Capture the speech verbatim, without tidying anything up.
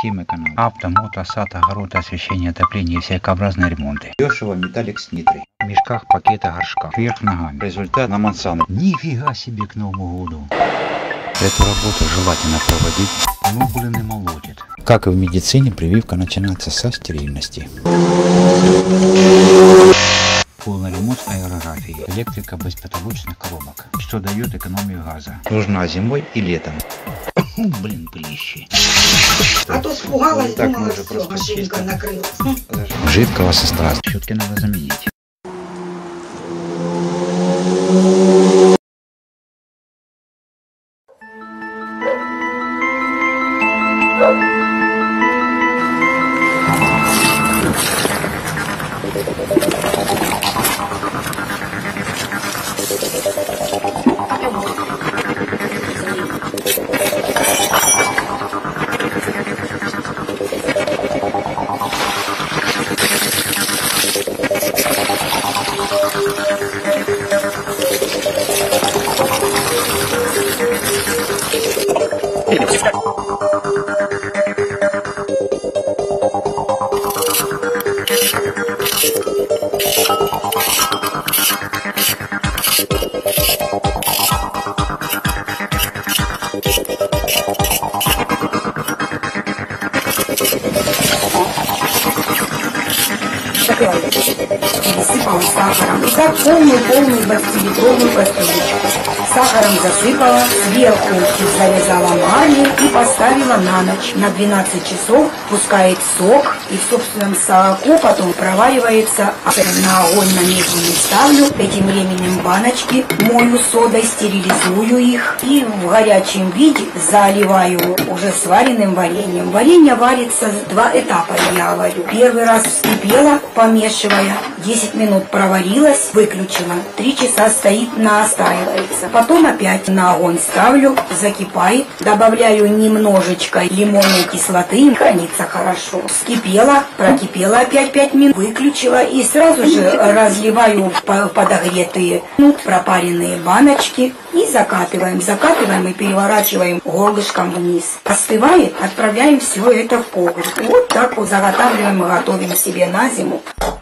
Системы канала. Авто, мото, сад, огород, освещение, отопление и всякообразные ремонты. Дешево, металлик с нитрой. В мешках, пакетах, горшках. Вверх ногами. Результат на Монсано. Нифига себе к Новому году. Эту работу желательно проводить, но блин не молотит. Как и в медицине, прививка начинается со стерильности. Полный ремонт аэрографии. Электрика без потолочных коробок, что дает экономию газа. Нужна зимой и летом. Блин, пылище. А то испугалась, думала, все, машинка накрылась. Жидкого состава. Щетки надо заменить. Засыпала сахаром. И так полную-полную двадцатилитровую кастрюлечку. Сахаром засыпала, сверху завязала марлю и поставила на ночь. На двенадцать часов пускает сок, и в собственном соку потом проваривается. На огонь на медленный ставлю. Этим временем баночки мою содой, стерилизую их и в горячем виде заливаю уже сваренным вареньем. Варенье варится два этапа, я варю. Первый раз вскипела, помешивая, десять минут проварилась, выключила, три часа стоит, настаивается. Потом опять на огонь ставлю, закипает, добавляю немножечко лимонной кислоты, хранится хорошо. Вскипела, прокипела опять пять минут, выключила и сразу же разливаю в подогретые, ну, пропаренные баночки и закатываем. Закатываем и переворачиваем горлышком вниз. Остывает, отправляем все это в погреб. Вот так вот заготавливаем и готовим себе на зиму.